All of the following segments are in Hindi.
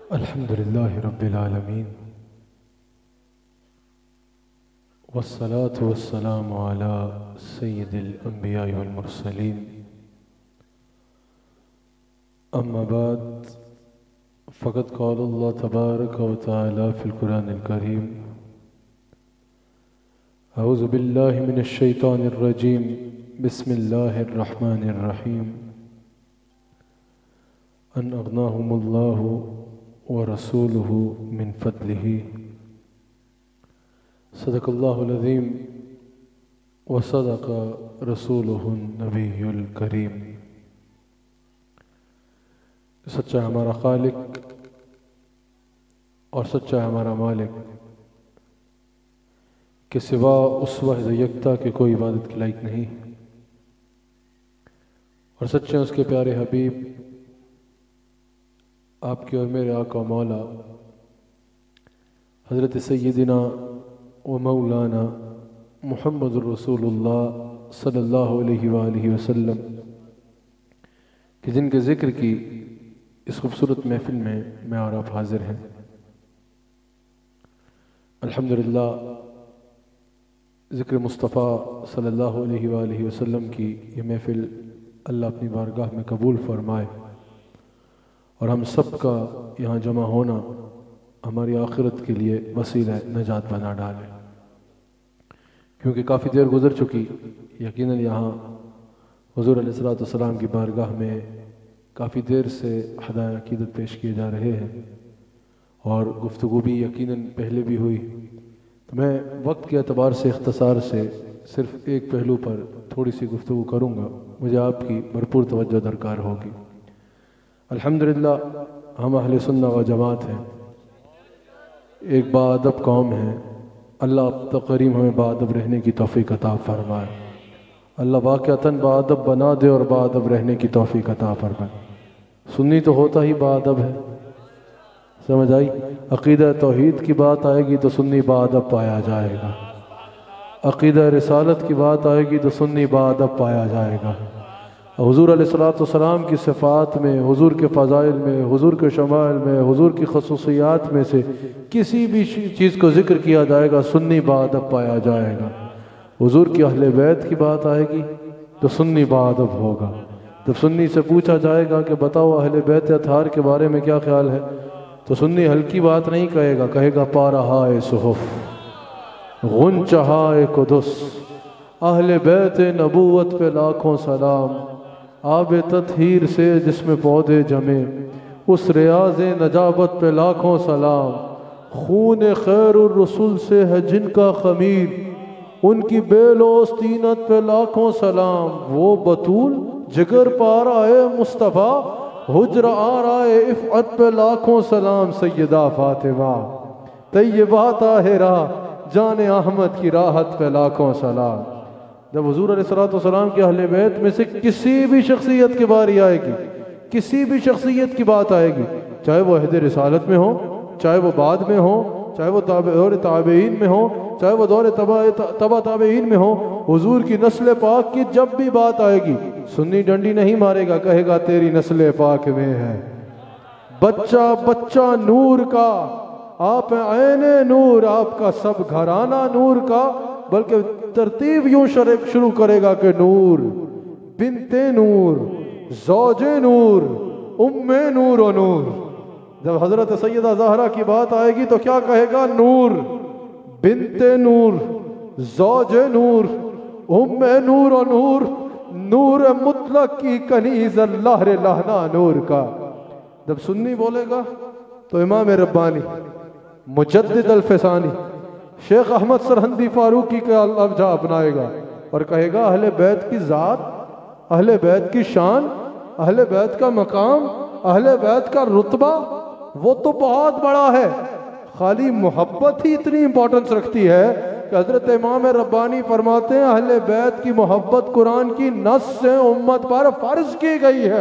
अल्हम्दुलिल्लाहि रब्बिल आलमीन वस्सलातु वस्सलामु अला सय्यिदिल अंबिया वल मुरसलीन अम्मा बाद फ़क़द क़ालल्लाहु तबारक व तआला फ़िल क़ुरानिल करीम अऊज़ु बिल्लाहि मिनश शैतानिर रजीम बिस्मिल्लाहिर रहमानिर रहीम अन अग़नाहुमुल्लाहु व रसूलुहु मिन फ़द्लिही सदक़ल्लाहुल अज़ीम व सदक़ रसूलुहुन नबियुल करीम। सच्चा हमारा खालिक और सच्चा हमारा मालिक के सिवा उस वाहिद यकता के कोई इबादत के लायक नहीं, और सच्चे उसके प्यारे हबीब आपके और मेरे आका मौला हज़रत सय्यिदिना व मौलाना मुहम्मदुर रसूलुल्लाह सल्लल्लाहु अलैहि वसल्लम कि जिनके ज़िक्र की इस खूबसूरत महफिल में मैं और आप हाजिर हैं। अल्हम्दुलिल्लाह ज़िक्र मुस्तफ़ा सल्लल्लाहु अलैहि वसल्लम की ये महफिल अल्लाह अपनी बारगाह में कबूल फरमाए और हम सब का यहाँ जमा होना हमारी आखिरत के लिए वसीला नजात बना डाले, क्योंकि काफ़ी देर गुजर चुकी। यकीनन यहाँ हुज़ूर अलैहिस्सलातु वस्सलाम की बारगाह में काफ़ी देर से हदाए अक़ीदत पेश किए जा रहे हैं और गुफ्तगू भी यकीनन पहले भी हुई। तो मैं वक्त के एतबार से इख्तिसार से सिर्फ़ एक पहलू पर थोड़ी सी गुफ्तगू करूँगा, मुझे आपकी भरपूर तवज्जो दरकार होगी। अल्हम्दुलिल्लाह हम अहले सुन्नत व जमात हैं, एक बाअदब कौम है। अल्लाह तक करीम हमें बाअदब रहने की तौफ़ीक़ अता फ़रमाए। अल्लाह वाक़अतन बाअदब बना दे और बाअदब रहने की तौफ़ीक़ अता फ़रमाए। सुन्नी तो होता ही बाअदब है, समझ आई। अक़ीदा तौहीद की बात आएगी तो सुन्नी बाअदब पाया जाएगा, अक़ीदा रिसालत की बात आएगी तो सुन्नी बाअदब पाया जाएगा। हुज़ूर अलैहिस्सलातु वस्सलाम की सिफ़ात में, हुज़ूर के फ़ज़ाइल में, हुज़ूर के शमाइल में, हुज़ूर की ख़ुसूसियात में से किसी भी चीज़ को ज़िक्र किया जाएगा सुन्नी बाअदब पाया जाएगा। हुज़ूर की अहले बैत की बात आएगी तो सुन्नी बाअदब होगा। जब सुन्नी से पूछा जाएगा कि बताओ अहले बैत अतहार के बारे में क्या ख्याल है, तो सुन्नी हल्की बात नहीं कहेगा, कहेगा पारहाए सुहुफ़ गुंचहाए कुदुस, अहले बैत नबूवत पे लाखों सलाम, आब तत्हीर से जिसमें पौधे जमे, उस रियाज़ नजाबत पे लाखों सलाम, खून खैरुर रसूल से है जिनका खमीर, उनकी बेलोस तीनत पे लाखों सलाम, वो बतूल जिगर पारा है मुस्तफ़ा, हुज्र आ रहा है इफ़अत पे लाखों सलाम, सैयदा फातिमा तैयबा ताहिरा जाने अहमद की राहत पे लाखों सलाम। जब हुज़ूर अलैहिस्सलातु वस्सलाम के अहले बैत में से किसी भी शख्सियत की बारी आएगी, किसी भी शख्सियत की बात आएगी, चाहे वो अहद रिसालत में हो, चाहे वो बाद में हो, चाहे वो दौर ताबईन में हो, चाहे वो दौर तबा ताबईन में हो, हुज़ूर की नस्ल पाक की जब भी बात आएगी सुन्नी डंडी नहीं मारेगा, कहेगा तेरी नस्ल पाक में है बच्चा बच्चा नूर का, आप ऐने नूर, आपका सब घराना नूर का। बल्कि तरतीब यूं शुरू करेगा कि नूर बिनते नूर ज़ौजे नूर उम्मे नूर और नूर। जब हज़रत सैयदा ज़हरा की बात आएगी तो क्या कहेगा, नूर बिनते नूर ज़ौजे नूर उम्मे नूर और नूर, नूर मुतलक की कनीज़ अल्लाह रे लहना नूर का। जब सुन्नी बोलेगा तो इमाम रब्बानी मुजद्दिद अल-फ़सानी शेख अहमद सरहंदी फारूकी का लफ्ज़ा अपनाएगा और कहेगा अहले बैत की ज़ात, अहले बैत की शान, अहले बैत का मकाम, अहले बैत का रुतबा वो तो बहुत बड़ा है। खाली मोहब्बत ही इतनी इंपॉर्टेंस रखती है कि हज़रत इमाम रब्बानी फरमाते हैं अहले बैत की मोहब्बत कुरान की नस से उम्मत पर फ़र्ज की गई है।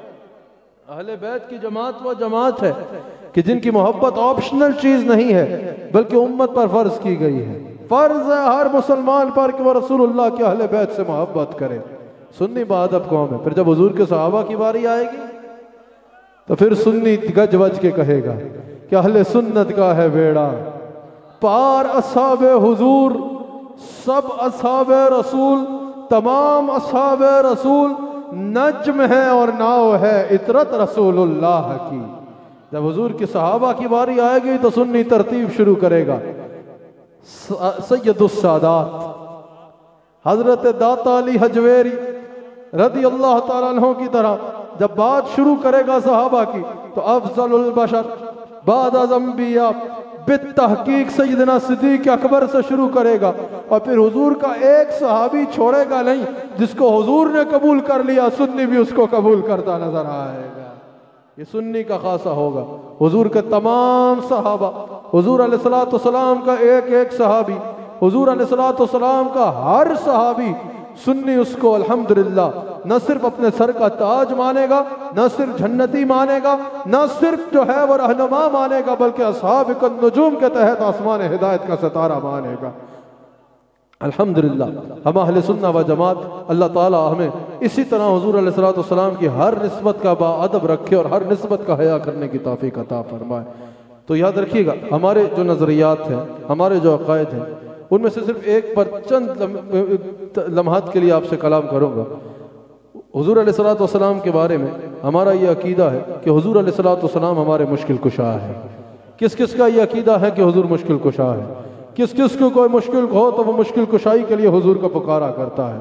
अहले बैत की जमात वो जमात है कि जिनकी मोहब्बत ऑप्शनल चीज़ नहीं है बल्कि उम्मत पर फ़र्ज की गई है। फ़र्ज है हर मुसलमान पर कि वह रसूलुल्लाह के अहले बैत से मोहब्बत करे। सुन्नी बाअदब कौम है। फिर जब हुजूर के सहाबा की बारी आएगी तो फिर सुन्नी गज वज के कहेगा कि अहले सुन्नत का है बेड़ा पार, असहाबे हुजूर सब असहाबे रसूल, तमाम असहाबे रसूल नज्म है और नाव है इतरत रसूलुल्लाह की। जब हुजूर की सहाबा की बारी आएगी तो सुन्नी तरतीब शुरू करेगा। सैयदुस सादात हजरत दाता अली हजवेरी रदी अल्लाह ताला अन्हु की तरह जब बात शुरू करेगा सहाबा की तो अफजलुल बशर बाद अज़म्बिया बित्तहकीक सैयदना सिद्दीक अकबर से शुरू करेगा और फिर हुजूर का एक सहाबी छोड़ेगा नहीं जिसको हुजूर ने कबूल कर लिया, सुन्नी भी उसको कबूल करता नजर आएगा। ये सुन्नी का खासा होगा। हुजूर के तमाम सहाबा, हुजूर अलैहिस्सलातु वस्सलाम का एक एक सहाबी, हुजूर अलैहिस्सलातु वस्सलाम का हर सहाबी सुन्नी उसको अल्हम्दुलिल्लाह न सिर्फ अपने सर का ताज मानेगा, न सिर्फ जन्नती मानेगा, न सिर्फ जो है वो रहनुमा मानेगा, बल्कि अस्हाबिकुन नुजूम के तहत आसमान हिदायत का सितारा मानेगा। अल्हम्दुलिल्लाह हम अहले सुन्ना व जमात, अल्लाह ताला हमें इसी तरह हुजूर अलैहिस्सलातु वस्सलाम की हर निस्बत का बाअदब रखे और हर निस्बत का हया करने की तौफीक अता फरमाए। तो याद रखिएगा हमारे जो नज़रियात हैं, हमारे जो अक़ायद हैं, उनमें से सिर्फ एक पर चंद लम्हात के लिए आपसे कलाम करूँगा। हुजूर अलैहिस्सलातु वस्सलाम के बारे में हमारा ये अकीदा है कि हुजूर अलैहिस्सलातु वस्सलाम हमारे मुश्किल कुशा है। किस किस का ये अकीदा है कि हुजूर मुश्किल कुशा है? किस किस को कोई मुश्किल हो तो वो मुश्किल कुशाई के लिए हुजूर का पुकारा करता है।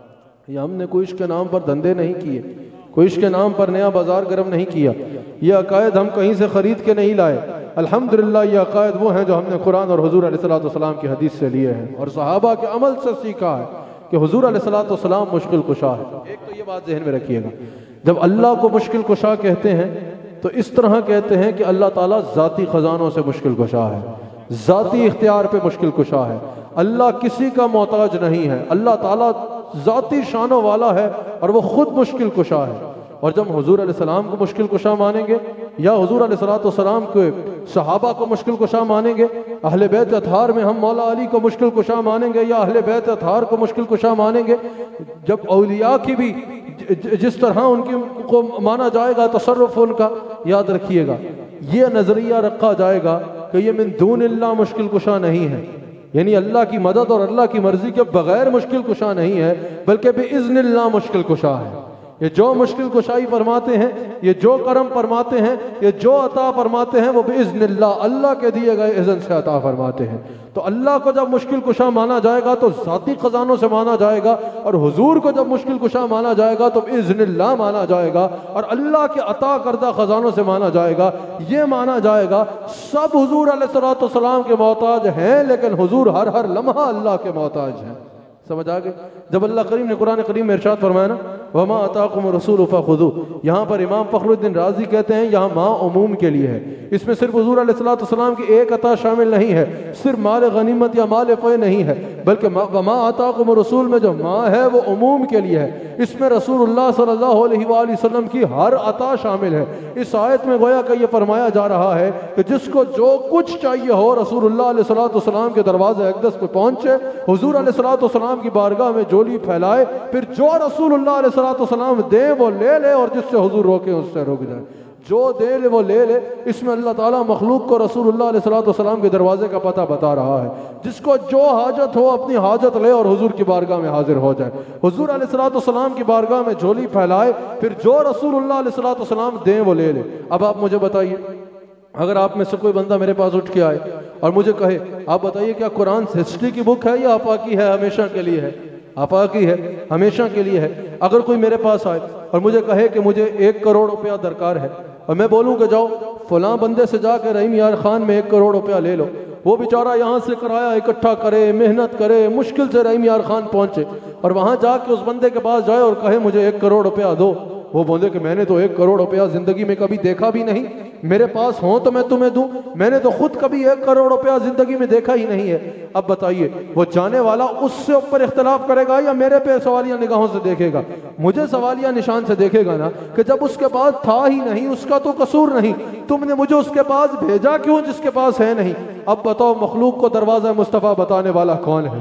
ये हमने कोई इसके नाम पर धंधे नहीं किए, कोई इसके नाम पर नया बाजार गर्म नहीं किया। ये अकायद हम कहीं से खरीद के नहीं लाए। अल्हम्दुलिल्लाह ये अकायद वो हैं जो हमने कुरान और हुजूर अलैहिस्सलातु वस्सलाम की हदीस से लिए हैं और सहाबा के अमल से सीखा है कि हुजूर अलैहिस्सलातु वस्सलाम मुश्किल कुशा है। एक तो ये बात ज़हन में रखिएगा, जब अल्लाह को मुश्किल कुशा कहते हैं तो इस तरह कहते हैं कि अल्लाह ताला ज़ाती ख़जानों से मुश्किल कुशा है, ज़ाती इख्तियार पे मुश्किल कुशा है। अल्लाह किसी का मोहताज नहीं है, अल्लाह ताला ज़ाती शानों वाला है और वो खुद मुश्किल कुशा है। और जब हुजूर अलैहिस्सलाम को मुश्किल कुशा मानेंगे या हुजूर अलैहिस्सलातु वस्सलाम के सहाबा को मुश्किल कुशा मानेंगे, अहले बैत अतहार में हम मौला अली को मुश्किल कुशा मानेंगे या अहले बैत अतहार को मुश्किल कुशा मानेंगे, जब औलिया की भी जिस तरह उनकी को माना जाएगा तसर्रुफ उनका, याद रखिएगा ये नज़रिया रखा जाएगा कि ये मिन दूनिल्लाह मुश्किल कुशा नहीं है, यानी अल्लाह की मदद और अल्लाह की मर्जी के बगैर मुश्किल कुशा नहीं है, बल्कि बिइज़्निल्लाह मुश्किल कुशा है। ये जो मुश्किल कुशाई फरमाते हैं, ये जो करम फरमाते हैं, ये जो अता फरमाते हैं, वो बिइज़्निल्लाह अल्लाह के दिए गए इज़्न से अता फरमाते हैं। तो अल्लाह को जब मुश्किल कुशा माना जाएगा तो ज़ाती ख़जानों से माना जाएगा और हुजूर को जब मुश्किल कुशा माना जाएगा तो बिइज़्निल्लाह माना जाएगा और अल्लाह के अता करदा ख़जानों से माना जाएगा। ये माना जाएगा सब हुजूर अलैहिस्सलातु वस्सलाम के मोहताज हैं, लेकिन हुजूर हर लम्हा अल्लाह के मोहताज हैं। समझ आ गए? जब अल्लाह करीम ने कुरान करीम में इरशाद फरमाया ना वमा अताकुम रसूल फखुदू, यहाँ पर इमाम फखरुद्दीन राजी कहते हैं यहाँ माँ उमूम के लिए है। इसमें सिर्फ हुजूर अलैहिस्सलातु वस्सलाम की एक अता शामिल नहीं है, सिर्फ माल गनीमत या माल फ़य नहीं है, बल्कि वमा अताकुम रसूल में जो माँ है वो उमूम के लिए है। इसमें रसूलुल्लाह सल्लल्लाहु अलैहि वसल्लम की हर अता शामिल है। इस आयत में गोया कि ये फरमाया जा रहा है कि जिसको जो कुछ चाहिए हो रसूलुल्लाह अलैहिस्सलातु वस्सलाम के दरवाज़े अक़दस पे पहुँचे, हुजूर अलैहिस्सलातु वस्सलाम की बारगाह में झोली फैलाए, फिर जो रसूलुल्लाह अलैहिस्सलातु वस्सलाम दे वो ले ले और जिससे हुजूर रोके उससे रुक जाए। जो दे ले वो ले ले। इसमें अल्लाह ताला मखलूक को रसूलुल्लाह अलैहिस्सलातु वस्सलाम के दरवाजे का पता बता रहा है। जिसको जो हाजत हो अपनी हाजत ले और हुजूर की बारगाह में हाजिर हो जाए। हुजूर अलैहिस्सलातु वस्सलाम की बारगाह में झोली फैलाए, फिर जो रसूलुल्लाह अलैहिस्सलातु वस्सलाम दे वो ले ले। अब आप मुझे बताइए, अगर आप में से कोई बंदा मेरे पास उठ के आए और मुझे कहे आप बताइए क्या कुरान हिस्ट्री की बुक है या आफाकी है, हमेशा के लिए है? आफाकी है, हमेशा के लिए है। अगर कोई मेरे पास आए और मुझे कहे कि मुझे 1 करोड़ रुपया दरकार है और मैं बोलूं कि जाओ फलां बंदे से जाकर रहीम यार खान में 1 करोड़ रुपया ले लो, वो बेचारा यहाँ से किराया इकट्ठा करे, मेहनत करे, मुश्किल से रहीम यार खान पहुँचे और वहाँ जाके उस बंदे के पास जाए और कहे मुझे 1 करोड़ रुपया दो, वो बोले कि मैंने तो 1 करोड़ रुपया जिंदगी में कभी देखा भी नहीं, मेरे पास हो तो मैं तुम्हें दूं, मैंने तो खुद कभी 1 करोड़ रुपया जिंदगी में देखा ही नहीं है। अब बताइए वो जाने वाला उससे ऊपर इख्तलाफ करेगा या मेरे पे सवालिया निगाहों से देखेगा? मुझे सवालिया निशान से देखेगा ना कि जब उसके पास था ही नहीं, उसका तो कसूर नहीं, तुमने मुझे उसके पास भेजा क्यों जिसके पास है नहीं। अब बताओ मखलूक को दरवाज़ा मुस्तफ़ा बताने वाला कौन है?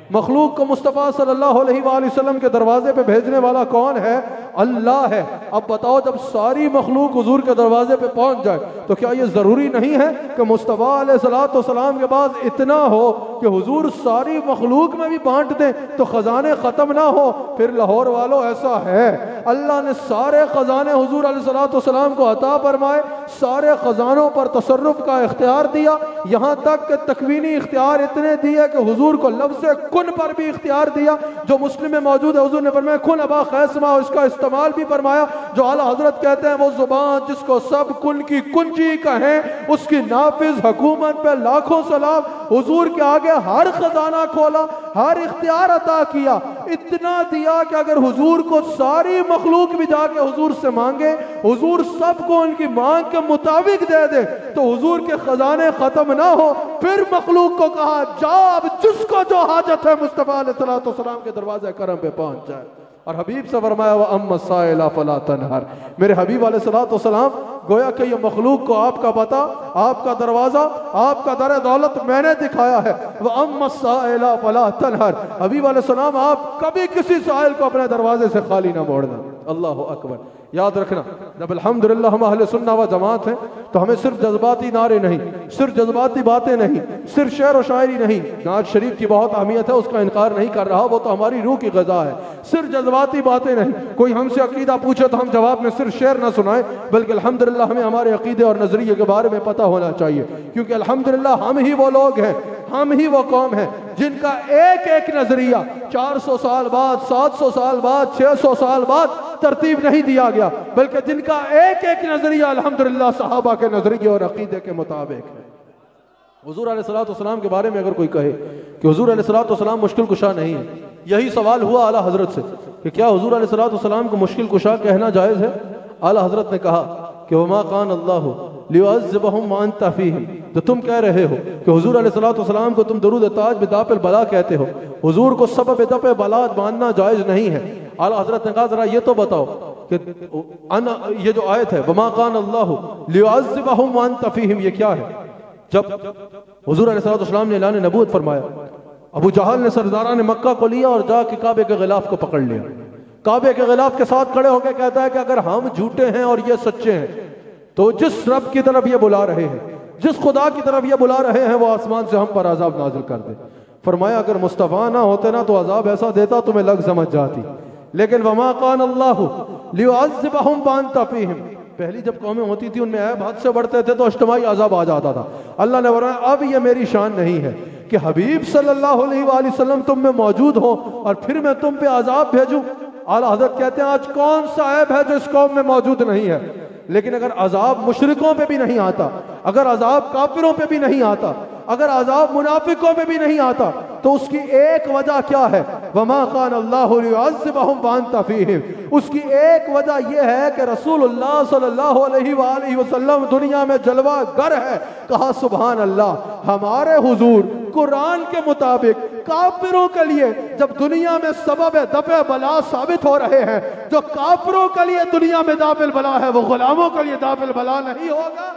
मखलूक को मुस्तफ़ा सल्लल्लाहु अलैहि वसल्लम के दरवाजे पे भेजने वाला कौन है? अल्लाह है। अब बताओ, जब सारी मखलूक हुजूर के दरवाजे पे पहुंच जाए तो क्या ये ज़रूरी नहीं है कि मुस्तफ़ा अलैहिस्सलाम के पास इतना हो कि हुजूर सारी मखलूक में भी बांट दें तो ख़जाने ख़त्म ना हो? फिर लाहौर वालों ऐसा है, अल्लाह ने सारे ख़जाने हुजूर अलैहिस्सलाम को अता फरमाए, सारे ख़जानों पर तसर्रुफ़ का इख्तियार दिया, यहाँ तक कि तकवीनी इख्तियार इतने दिए कि हुजूर को लफ्ज़ कुन पर भी इख्तियार दिया, जो मुस्लिम में मौजूद है। हुजूर ने फरमाया कुन अबा खैसमा, इसका इस्तेमाल भी फरमाया। जो आला हजरत कहते हैं वो जुबान जिसको सब कुन की कुंजी कहें, उसकी नाफिज हुकूमत पे लाखों सलाम। हुजूर के आगे हर खजाना खोला, हर इख्तियार अता किया, इतना दिया कि अगर हुजूर को सारी मखलूक भी जाके हुजूर से मांगे, हुजूर सबको उनकी मांग के मुताबिक दे दे तो हुजूर के खजाने खत्म ना हो। फिर मखलूक को कहा जाब जिसको जो हाजत है मुस्तफ़ा अलैहिस्सलाम के दरवाजे करम पे पहुंच जाए। और हबीब से फरमाया व अम्मा साइला फला तनहर। मेरे हबीब अलैहिस्सलाम गोया कि ये मखलूक को आपका पता, आपका दरवाजा, आपका दर दौलत मैंने दिखाया है। व अम्मा साइला फला तनहर। हबीब अलैहिस्सलाम आप कभी किसी साइल को अपने दरवाजे से खाली ना मोड़ना। अल्लाह अकबर। याद रखना, जब अल्हम्दुलिल्लाह हम अहले सुन्ना व जमात हैं तो हमें सिर्फ जज्बाती नारे नहीं, सिर्फ जज्बाती बातें नहीं, सिर्फ शेर व शायरी नहीं। नाज शरीफ की बहुत अहमियत है, उसका इनकार नहीं कर रहा, वो तो हमारी रूह की ग़िज़ा है। सिर्फ जज्बाती बातें नहीं, कोई हमसे अकीदा पूछे तो हम जवाब में सिर्फ शेर ना सुनाए, बल्कि अल्हम्दुलिल्लाह हमें हमारे अकीदे और नजरिए के बारे में पता होना चाहिए। क्योंकि अल्हम्दुलिल्लाह हम ही वो लोग हैं, हम ही वो कौम है जिनका एक एक नजरिया 400 साल बाद, 700 साल बाद, 600 साल बाद तरतीब नहीं दिया गया, बल्कि जिनका एक एक नजरिया अल्हम्दुलिल्लाह सहाबा के नजरिए और अकीदे के मुताबिक है। हुजूर अलैहिस्सलाम के बारे में अगर कोई कहे कि हुजूर अलैहिस्सलाम मुश्किल कुशा नहीं है, यही सवाल हुआ आला हजरत से कि क्या हुजूर अलैहिस्सलाम को मुश्किल कुशा कहना जायज़ है? आला हजरत ने कहा कि वमा कान अल्लाहु लियुअज़्ज़िबहुम व अंत फ़ीहिम। तो तुम कह रहे हो कि हुजूर अलैहिस्सलाम को तुम दरूद ताज बिदापिल बला कहते हो, हुजूर को सबब दफ़े बला मानना जायज़ नहीं है। आला हजरत ने कहा जरा ये तो बताओ कि ये जो आयत है वमा कान अल्लाहु लियुअज़्ज़िबहुम व अंत फ़ीहिम, ये क्या है? जब हुजूर अलैहिस्सलाम ने ऐलान नबूवत फरमाया, अबू जहल ने सरदारान मक्का को लिया और जाके काबे के गिलाफ को पकड़ लिया। काबे के गिलाफ के साथ खड़े होकर कहता है कि अगर हम झूठे हैं और ये सच्चे हैं तो जिस रब की तरफ ये बुला रहे हैं, जिस खुदा की तरफ ये बुला रहे हैं, वो आसमान से हम पर अजाब नाजिल कर दे। फरमाया अगर मुस्तफ़ा ना होते ना तो अजाब ऐसा देता तुम्हें लग समझ जाती। लेकिन वमा कान अल्लाहु लियुअज़्ज़िबहुम व अंत फ़ीहिम, पहली जब कौमें होती थी उनमें ऐब हद से बढ़ते थे तो इज्तिमाई अजाब आ जाता था। अल्लाह ने फरमाया अब ये मेरी शान नहीं है कि हबीब सल्लल्लाहु अलैहि वसल्लम तुम में मौजूद हो और फिर मैं तुम पे अजाब भेजूं। आला हज़रत कहते हैं आज कौन सा ऐब है जो इस कौम में मौजूद नहीं है? लेकिन अगर अजाब मुशरिकों पे भी नहीं आता, अगर अजाब काफिरों पे भी नहीं आता, अगर अजाब मुनाफिकों पे भी नहीं आता तो उसकी एक वजह क्या है? वमा कान अल्लाहु लियुअज़्ज़िबहुम व अंत फ़ीहिम। उसकी एक वजह यह है कि रसूलुल्लाह सल्लल्लाहु अलैहि वसल्लम दुनिया में जलवा गर है। कहा सुभान अल्लाह, हमारे हुजूर कुरान के मुताबिक काफिरों के लिए जब दुनिया में सबब दफ़े बला साबित हो रहे हैं, जो काफिरों के लिए दुनिया में दाफिल बला है वो गुलामों के लिए दाफिल बला नहीं होगा।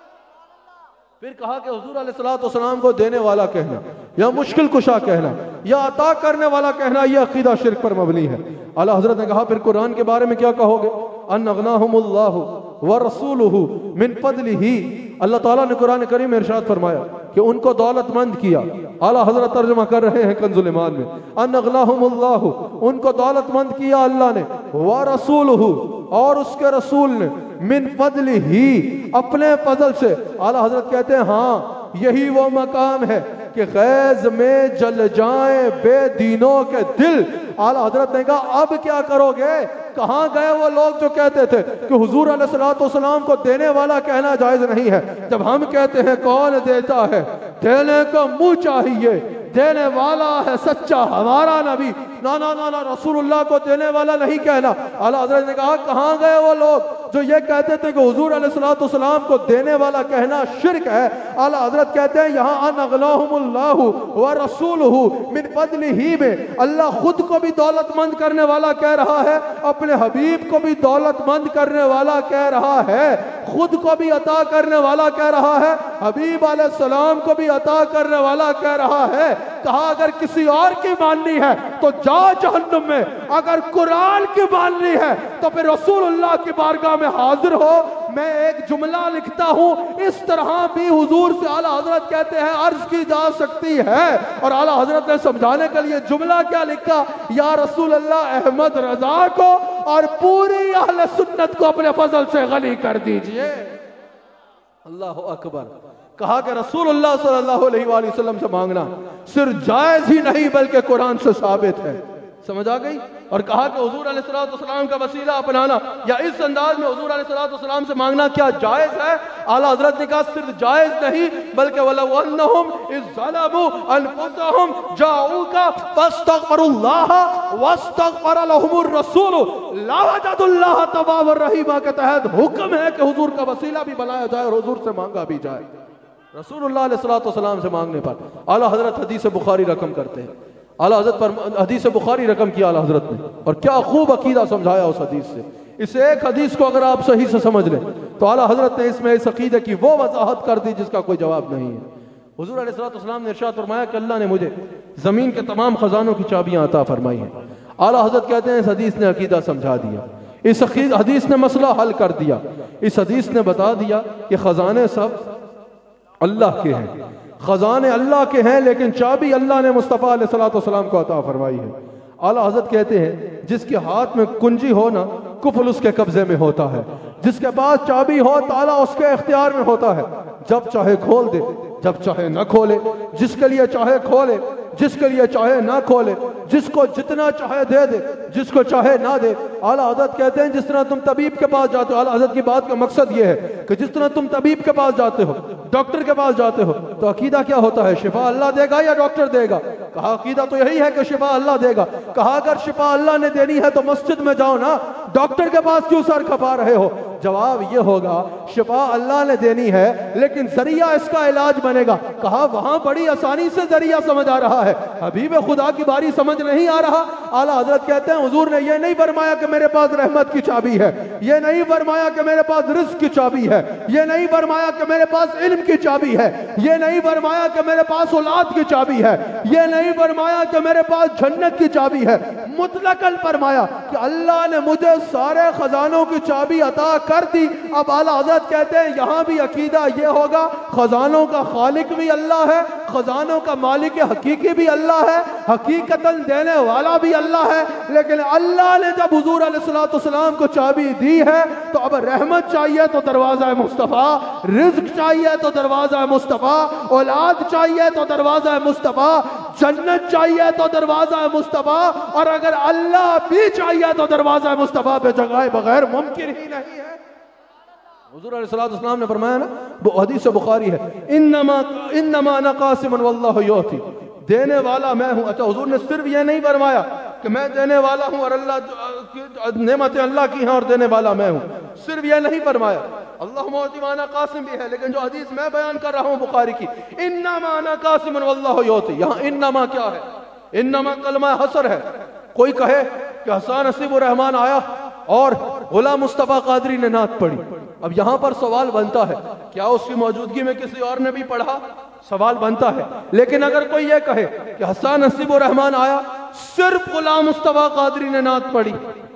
फिर कहा कि हुजूर अलैहिस्सलाम को देने वाला कहना या मुश्किल कुशा कहना या अता करने वाला कहना, यह अकीदा शिर्क पर मबनी है। आला हजरत ने कहा फिर कुरान के बारे में क्या कहोगे? अन अगनाहुमुल्लाहु व रसूलुहु मिन फज़लिही। अल्लाह ताला ने कुरान करीम में इरशाद फरमाया कि उनको दौलतमंद किया। आला हजरत तर्जुमा कर रहे हैं कंजुल ईमान में, अन अगनाहुमुल्लाहु, उनको दौलतमंद किया अल्लाह ने, व रसूलुहु, और उसके रसूल ने, मिन फज़लिही, अपने फजल से। आला हजरत कहते हैं हाँ यही वो मकाम है कि गैज़ में जल जाए बेदीनों के दिल। आला हजरत ने कहा अब क्या करोगे? कहाँ गए वो लोग जो कहते थे कि हुजूर अलैहिस्सलाम को देने वाला कहना जायज नहीं है, जब हम कहते हैं कौन देता है? देने को मुंह चाहिए, देने वाला है सच्चा हमारा नबी। ना ना ना ना, रसूलुल्लाह को देने वाला नहीं कहना। आला हज़रत ने कहा कहाँ गए वो लोग जो ये कहते थे कि हुजूर अलैहिस्सलाम को देने वाला कहना शिर्क है? आला हज़रत कहते हैं यहाँ अन अगनाहुमुल्लाहु व रसूलुहु मिन फज़लिही में अल्लाह खुद को भी दौलतमंद करने वाला कह रहा है, अपने हबीब को भी दौलतमंद करने वाला कह रहा है, खुद को भी अता करने वाला कह रहा है, हबीब अलैहिस्सलाम को भी अता करने वाला कह रहा है। कहा अगर किसी और की माननी है तो जा जहन्नुम में, अगर कुरान की माननी है तो फिर रसूलुल्लाह की बारगाह में हाजिर हो। मैं एक जुमला लिखता हूं, इस तरह भी हुजूर से आला हजरत कहते हैं अर्ज की जा सकती है, और आला हजरत ने समझाने के लिए जुमला क्या लिखा, या रसूल अल्लाह अहमद रजा को और पूरी अहले सुन्नत को अपने फजल से गनी कर दीजिए। अल्लाह अकबर। कहा कि रसूलुल्लाह सल्लल्लाहु अलैहि वसल्लम से मांगना सिर्फ जायज ही नहीं बल्कि कुरान से साबित है। समझ आ गई। और कहा कि हुजूर अलैहिस्सलाम का वसीला अपनाना या इस अंदाज में हुजूर अलैहिस्सलाम से मांगना क्या जायज है? आला हजरत ने कहा सिर्फ जायज नहीं बल्कि वलौ अन्नहुम इज़ ज़लमू अनफुसहुम जाऊका फस्तगफिरुल्लाह वस्तगफर लहुमुर रसूल लवजदुल्लाह तव्वाबर रहीमा के तहत हुक्म है कि हुजूर का वसीला भी बनाया जाए और हुजूर से मांगा भी जाए। रसूलुल्लाह अलैहिस्सलाम से मांगने पर आला हजरत हदीस बुखारी रकम करते हैं। आला हजरत पर हदीस बुखारी रकम किया आला हजरत ने, और क्या खूब अकीदा समझाया उस हदीस से। इस एक हदीस को अगर आप सही से समझ लें तो आला हजरत ने इसमें इस अकीदे की वो वजाहत कर दी जिसका कोई जवाब नहीं है। हुजूर अलैहिस्सलाम ने इरशाद फरमाया कि अल्लाह ने मुझे जमीन के तमाम खजानों की चाबियां अता फरमाई हैं। आला हजरत कहते हैं इस हदीस ने अकीदा समझा दिया, इस हदीस ने मसला हल कर दिया। इस हदीस ने बता दिया कि खजाने सब अल्लाह के हैं, खजाने अल्लाह के हैं, लेकिन चाबी अल्लाह ने मुस्तफ़ा अलैहिस्सलाम को अता फरमाई है। आला हज़रत कहते हैं जिसके हाथ में कुंजी हो ना कुफल उसके कब्जे में होता है, जिसके पास चाबी हो ताला उसके इख्तियार में होता है, जब चाहे खोल दे जब चाहे न खोले, जिसके लिए चाहे खोले जिसके लिए चाहे ना खोले, जिसको जितना चाहे दे दे जिसको चाहे ना दे। आला हज़रत कहते हैं जिस तरह तुम तबीब के पास जाते हो, आला हज़रत की बात का मकसद ये है कि जिस तरह तुम तबीब के पास जाते हो, डॉक्टर के पास जाते हो, तो अकीदा क्या होता है, शिफा अल्लाह देगा या डॉक्टर देगा? कहा अकीदा तो यही है कि शिफा अल्लाह देगा। कहा अगर शिफा अल्लाह ने देनी है तो मस्जिद में जाओ ना, डॉक्टर के पास क्यों सर खपा रहे हो? जवाब ये होगा शिफा अल्लाह ने देनी है लेकिन जरिया इसका इलाज बनेगा। कहा वहां बड़ी आसानी से जरिया समझ आ रहा है, हबीब खुदा की बारी समझ नहीं आ रहा। आला हजरत कहते हैं हुजूर ने ये नहीं फरमाया कि मेरे पास रहमत की चाबी है, ये नहीं फरमाया कि मेरे पास रिज़्क़ की चाबी है, ये नहीं फरमाया कि मेरे पास इल्म की चाबी है, ये नहीं फरमाया कि मेरे पास औलाद की चाबी है, ये नहीं फरमाया कि मेरे पास जन्नत की चाबी है। मुतलकन फरमाया कि अल्लाह ने मुझे सारे खजानों की चाबी अता कर दी। अब आला हज़रत कहते हैं यहां भी अकीदा ये होगा खजानों का खालिक भी अल्लाह है, खजानों का मालिक हकीकी भी अल्लाह है, हकीकतन देने वाला भी अल्लाह है। लेकिन अल्लाह ने जब हुजूर अलैहिस्सलाम को चाबी दी है तो अब रहमत चाहिए तो दरवाजा मुस्तफ़ा, रिज़्क़ चाहिए तो दरवाजा मुस्तफ़ा, औलाद चाहिए तो दरवाजा मुस्तफ़ा, जन्नत चाहिए तो दरवाजा मुस्तफ़ा, और अगर अल्लाह भी चाहिए तो दरवाजा मुस्तफ़ा पे जगह बगैर मुमकिन ही नहीं है। हुजूर अलैहिस्सलाम ने फरमाया ना, वो हदीस बुखारी है, इन्नमा अना क़ासिमुन वल्लाहु युती, देने वाला मैं हूं। अच्छा हुजूर ने सिर्फ ये नहीं फरमाया कि मैं देने वाला हूं और अल्लाह नेमतें अल्लाह की हैं और देने वाला मैं हूं, सिर्फ ये नहीं फरमाया। अल्लाह मुअती व अना क़ासिम भी है, लेकिन जो हदीस मैं बयान कर रहा हूं बुखारी की, इन्नमा अना क़ासिमुन वल्लाहु युती, यहां इन्नमा क्या है? इन्नमा कलमा हसर है। कोई कहे कि हसन नसीबुर रहमान आया और गुलाम मुस्तफ़ा कादरी ने नात पढ़ी, अब यहां पर सवाल बनता है क्या उसकी मौजूदगी में किसी और ने भी पढ़ा? सवाल बनता है। लेकिन अगर कोई ये कहे कि हसन नसीबुर रहमान आया सिर्फ गुलाम मुस्तफ़ा कादरी ने नात पढ़ी,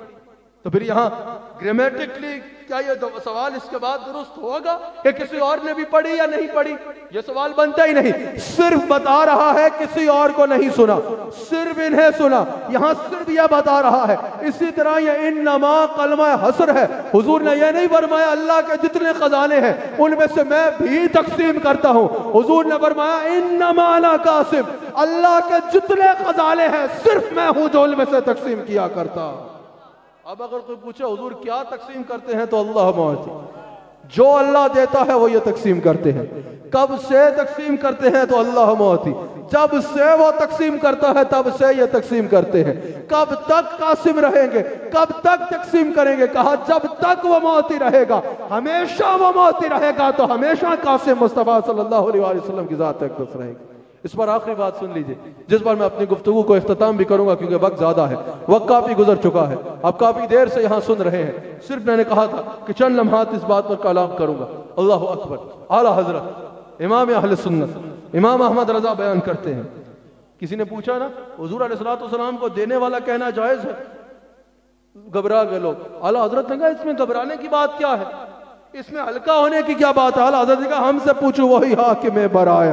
तो फिर यहां ग्रामेटिकली क्या ये सवाल इसके बाद दुरुस्त होगा कि किसी और ने भी पढ़ी या नहीं पढ़ी? ये सवाल बनता ही नहीं। सिर्फ बता रहा है किसी और को नहीं सुना, सिर्फ इन्हें सुना, यहां सिर्फ यह बता रहा है। इसी तरह ये इन्नमा कलमा हसर है। हुजूर ने यह नहीं फरमाया अल्लाह के जितने खजाने हैं उनमें से मैं भी तकसीम करता हूं। हुजूर ने फरमाया इन्नमा अना क़ासिम, अल्लाह के जितने खजाने हैं सिर्फ मैं हूं जो उनमें से तकसीम किया करता। अब अगर कोई पूछे हुजूर क्या तकसीम करते हैं, तो अल्लाह मुअती, जो अल्लाह देता है वो ये तकसीम करते हैं। कब से तकसीम करते हैं? तो अल्लाह मुअती, जब से वो तकसीम करता है तब से ये तकसीम करते हैं। कब तक कासिम रहेंगे, कब तक तकसीम करेंगे? कहा जब तक वो मुअती रहेगा, हमेशा वो मुअती रहेगा तो हमेशा कासिम मुस्तफ़ा सल्लल्लाहु अलैहि वसल्लम की ज़ात अक़दस रहेगी। इस पर आखिरी बात सुन लीजिए, जिस पर मैं अपनी गुफ्तगू को इख्तिताम भी करूंगा क्योंकि वक्त ज्यादा है, वक्त काफी गुजर चुका है, अब काफी देर से यहाँ सुन रहे हैं। सिर्फ मैंने कहा था कि चंद लम्हात इस बात पर कलाम करूंगा। अल्लाह अकबर। आला हजरत इमाम अहले सुन्नत इमाम अहमद रजा बयान करते हैं किसी ने पूछा ना हुजूर अलैहिस्सलाम को देने वाला कहना जायज है, घबरा गए लोग। आला हजरत ने कहा इसमें घबराने की बात क्या है, इसमें हल्का होने की क्या बात है। आला हजरत ने कहा हमसे पूछो वही हाकिम बराया,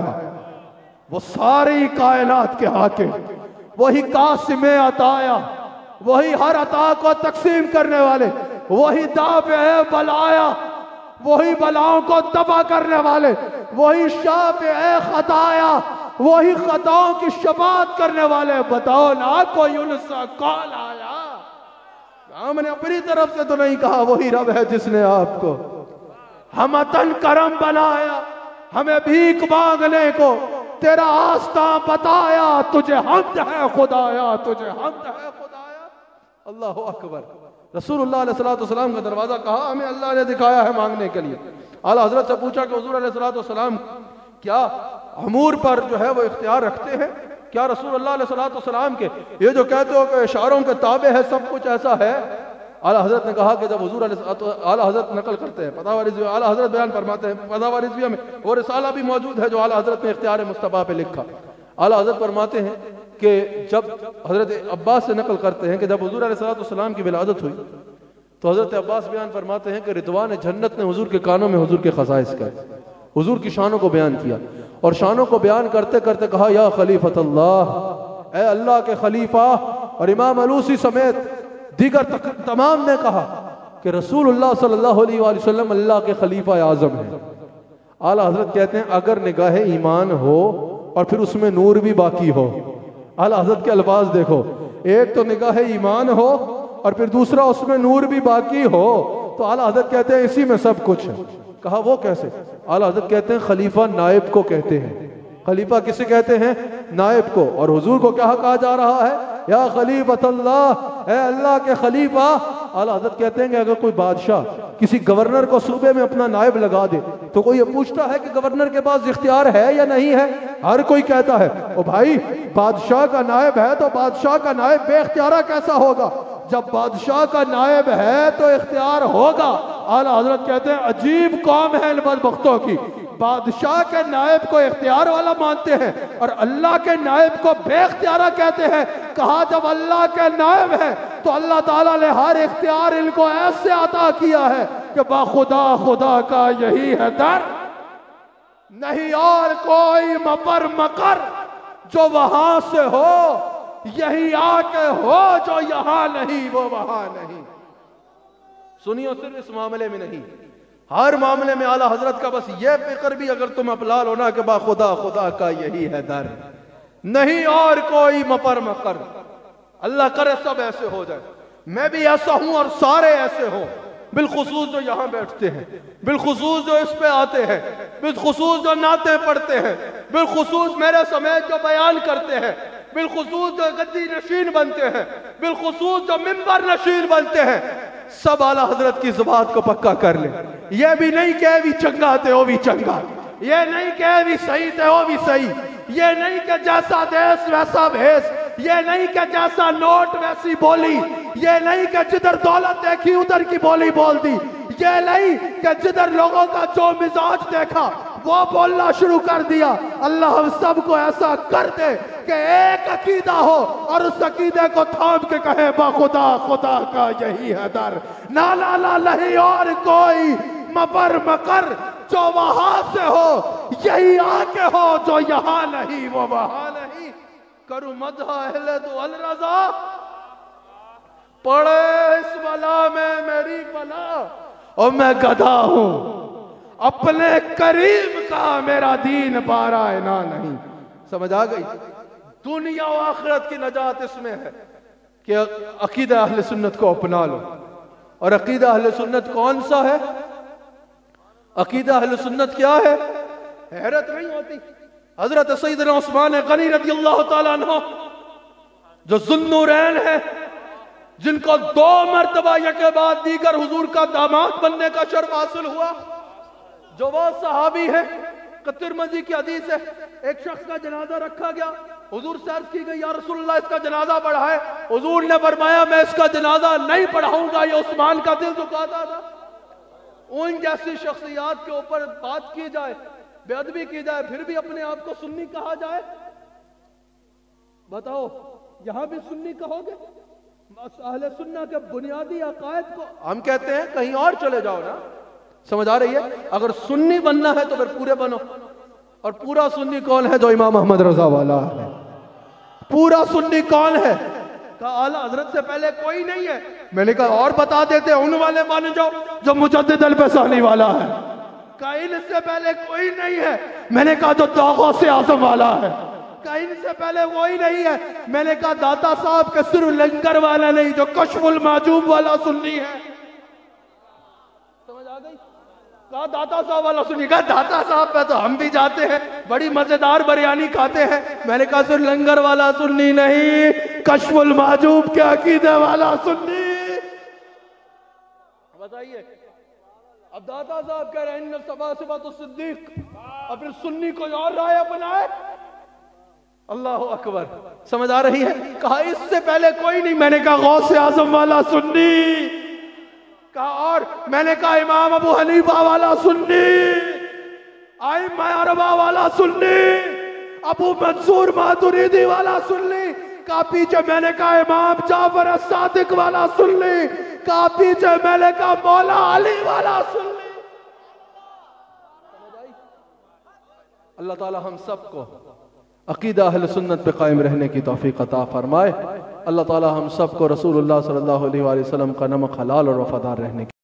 वो सारी कायनात के हाकिम, वही कासिम अताया, वही हर अता को तकसीम करने वाले, वही दाफ़े बलाया, वही बलाओं को दबा करने वाले, वही शाफ़े खताया, वही खताओं की शफाअत करने वाले। बताओ ना कोई उनसा कॉल आया? हमने अपनी तरफ से तो नहीं कहा, वही रब है जिसने आपको हमतन करम बनाया, हमें भीख मांगने को तेरा आस्था बताया। तुझे हम्द है खुदाया, तुझे हम्द है खुदाया। अल्लाह अकबर। रसूलुल्लाह अलैहि सलाम का दरवाजा कहा हमें अल्लाह ने दिखाया है मांगने के लिए। आला हजरत से पूछा कि हुजूर अलैहि सलाम क्या अमूर पर जो है वो इख्तियार रखते हैं? क्या रसूलुल्लाह अलैहि सलाम के ये जो कहते हो कि इशारों के ताबे है सब कुछ ऐसा है? आला हजरत ने कहा कि जब हुजूर आला हजरत नकल करते हैं पतावा रिज़विया, आला हजरत बयान फरमाते हैं पतावा रिज़विया में वो रिसाला भी मौजूद है जो आला हजरत ने इख्तियार मुस्तफ़ा पे लिखा। आला हजरत फरमाते हैं कि जब हजरत अब्बास से नकल करते हैं कि जब हुजूर अलैहिस्सलाम की विलादत हुई तो हजरत अब्बास बयान फरमाते हैं कि रिदवान जन्नत ने हुजूर के कानों में हुजूर के खसाइस कहे, हुजूर की शानों को बयान किया और शानों को बयान करते करते कहा या खलीफतल्लाह, ए अल्लाह के खलीफा। और इमाम अलूसी समेत दीगर तमाम ने कहा कि रसूलुल्लाह सल्लल्लाहु अलैहि वसल्लम अल्लाह के खलीफा आजम है। आला हजरत कहते हैं अगर निगाह ईमान हो और फिर उसमें नूर भी बाकी हो। आला हजरत के अल्फाज देखो, एक तो निगाह ईमान हो और फिर दूसरा उसमें नूर भी बाकी हो, तो आला हजरत कहते हैं इसी में सब कुछ है। कहा वो कैसे? आला हजरत कहते हैं खलीफा नायब को कहते हैं। खलीफा किसे कहते हैं? नायब को। और हुजूर को क्या कहा जा रहा है? या खलीफतल्लाह, है अल्लाह के खलीफा। आला हजरत कहते हैं कि अगर कोई बादशाह किसी गवर्नर को सूबे में अपना नायब लगा दे तो कोई ये पूछता है कि गवर्नर के पास इख्तियार है या नहीं है? हर कोई कहता है ओ भाई बादशाह का नायब है तो बादशाह का नायब बेख्तियारा कैसा होगा? जब बादशाह का नायब है तो इख्तियार होगा। आला हजरत कहते हैं अजीब कौम है इन बदबख्तों की, बादशाह के नायब को इख्तियार वाला मानते हैं और अल्लाह के नायब को बेख्तियारा कहते हैं। कहा जब अल्लाह के नायब है तो अल्लाह ताला ने हर इख्तियार इनको ऐसे अता किया है कि बाखुदा खुदा का यही है दर, नहीं और कोई मपर मकर जो वहां से हो, यही आके हो जो यहां नहीं वो वहां नहीं। सुनियो सिर्फ इस मामले में नहीं, हर मामले में आला हजरत का बस ये फिक्र भी अगर तुम अपलाल होना कि बाखुदा खुदा का यही है दर, नहीं और कोई मपर मकर। अल्लाह करे सब ऐसे हो जाए, मैं भी ऐसा हूं और सारे ऐसे हों, बिलखुसूस जो यहां बैठते हैं, बिलखुसूस जो इस पे आते हैं, बिलखुसूस जो नाते पढ़ते हैं, बिलखुसूस मेरे समेत जो बयान करते हैं, बिलखुसूस जो गद्दी नशीन बनते हैं, बिलखुसूस जो मिंबर नशीन बनते हैं, सब आला हजरत की ज़बात को पक्का कर ले। ये भी नहीं कहे भी चंगा थे वो भी चंगा, ये नहीं कहे भी सही थे वो भी सही, ये नहीं कि जैसा देश वैसा भेष, ये नहीं कि जैसा नोट वैसी बोली, ये नहीं कि जिधर दौलत देखी उधर की बोली बोल दी, ये नहीं कि जिधर लोगों का जो मिजाज देखा वो बोलना शुरू कर दिया। अल्लाह हम सबको ऐसा कर दे कि एक अकीदा हो और उस अकीदे को थाम के कहे बाखुदा खुदा का यही है दर, ना ला ला नहीं और कोई मपर मकर जो वहां से हो, यही आके हो जो यहां नहीं वो वहां नहीं। करूं मदह अहले तो अल रजा, पड़े इस बला में मेरी बला, और मैं गधा हूं अपने करीम का मेरा दीन बारा ना नहीं। समझ आ गई? दुनिया और आखिरत की नजात इसमें है कि अकीदा अहले सुन्नत को अपना लो। और अकीदा अहले सुन्नत कौन सा है? अकीदा अहले सुन्नत क्या है? हैरत नहीं होती, हजरत सैयदना उस्मान गनी रज़ियल्लाहु ताला अन्हु जो ज़ुन्नूरैन है, जिनको 2 मरतबा के बाद दीगर हुजूर का दामाद बनने का शर्फ हासिल हुआ, जो वो सहाबी है, तिरमिज़ी की हदीस है, एक शख्स का जनाजा रखा गया, हुजूर से अर्ज़ की गई या रसूलल्लाह इसका जनाजा पढ़ाए। हुजूर ने फरमाया मैं इसका जनाजा नहीं पढ़ाऊंगा, ये उस्मान का दिल दुखाता था। उन जैसी शख्सियात के ऊपर बात की जाए, बेअदबी की जाए, फिर भी अपने आप को सुन्नी कहा जाए। बताओ यहां भी सुन्नी कहोगे? अहले सुन्ना के बुनियादी अकायद को हम कहते हैं कहीं और चले जाओ ना। समझ आ रही है? अगर सुन्नी बनना है तो फिर पूरे बनो। और पूरा सुन्नी कौन है? जो इमाम अहमद रजा वाला है। पूरा सुन्नी कौन है? कहा आला हजरत से पहले कोई नहीं है। मैंने कहा और बता देते उन वाले बन जाओ जो मुजद्दिद अल-बसानी वाला है। कहा इनसे पहले कोई नहीं है। मैंने कहा जो दागा से आजम वाला है। कहा इनसे पहले वही नहीं है। मैंने कहा दाता साहब के सिर्फ लंगर वाला नहीं, जो कश्फुल माजूब वाला सुन्नी है। समझ आ गई? कहा दाता साहब वाला सुन्नी। कहा दाता साहब पे तो हम भी जाते हैं, बड़ी मजेदार बिरयानी खाते हैं। मैंने कहा सिर्फ लंगर वाला सुन्नी नहीं, कश्फुल माजूब के अकीदे वाला सुन्नी। बताइए, अब दाता साहब कह रहे हैं सबा सबा तो सिद्दीक, और फिर सुन्नी कोई और राय बनाए। अल्लाह अकबर। समझ आ रही है? कहा इससे पहले कोई नहीं। मैंने कहा गौसे आजम वाला सुन्नी। कहा और? मैंने कहा इमाम अबू हनीफा वाला सुन्नी, आइम्मा अरबा वाला सुन्नी, अबू मंसूर मातुरीदी वाला सुन्नी। कहा पीछे मैंने कहा इमाम जाफर सादिक वाला सुन्नी। कहा पीछे मैंने कहा मौला अली वाला सुन्नी। अल्लाह ताला हम सबको अकीदा अहले सुन्नत पे कायम रहने की तौफीक अता फरमाए। अल्लाह ताला हम सबको रसूलुल्लाह सल्लल्लाहु अलैहि वसल्लम का नमक हलाल और वफादार रहने की